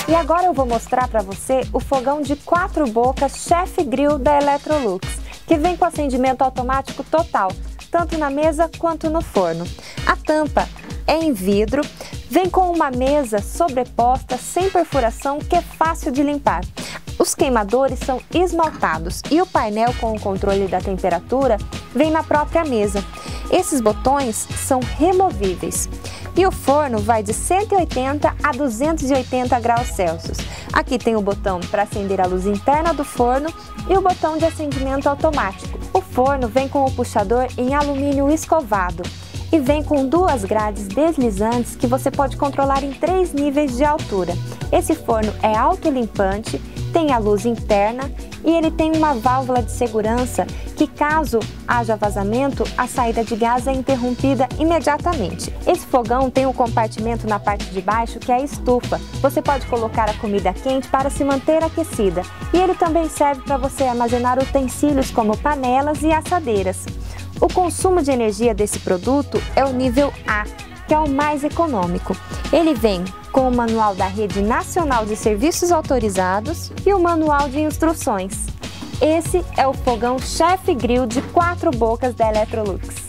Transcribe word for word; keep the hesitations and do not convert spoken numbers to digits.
E agora eu vou mostrar para você o fogão de quatro bocas Chef Grill da Electrolux, que vem com acendimento automático total, tanto na mesa quanto no forno. A tampa é em vidro, vem com uma mesa sobreposta sem perfuração que é fácil de limpar. Os queimadores são esmaltados e o painel com o controle da temperatura vem na própria mesa. Esses botões são removíveis. E o forno vai de cento e oitenta a duzentos e oitenta graus Celsius. Aqui tem o botão para acender a luz interna do forno e o botão de acendimento automático. O forno vem com o puxador em alumínio escovado e vem com duas grades deslizantes que você pode controlar em três níveis de altura. Esse forno é autolimpante, tem a luz interna e ele tem uma válvula de segurança que, caso haja vazamento, a saída de gás é interrompida imediatamente. Esse fogão tem um compartimento na parte de baixo que é a estufa. Você pode colocar a comida quente para se manter aquecida. E ele também serve para você armazenar utensílios como panelas e assadeiras. O consumo de energia desse produto é o nível A, que é o mais econômico. Ele vem com o manual da Rede Nacional de Serviços Autorizados e o manual de instruções. Esse é o fogão Chef Grill de quatro bocas da Electrolux.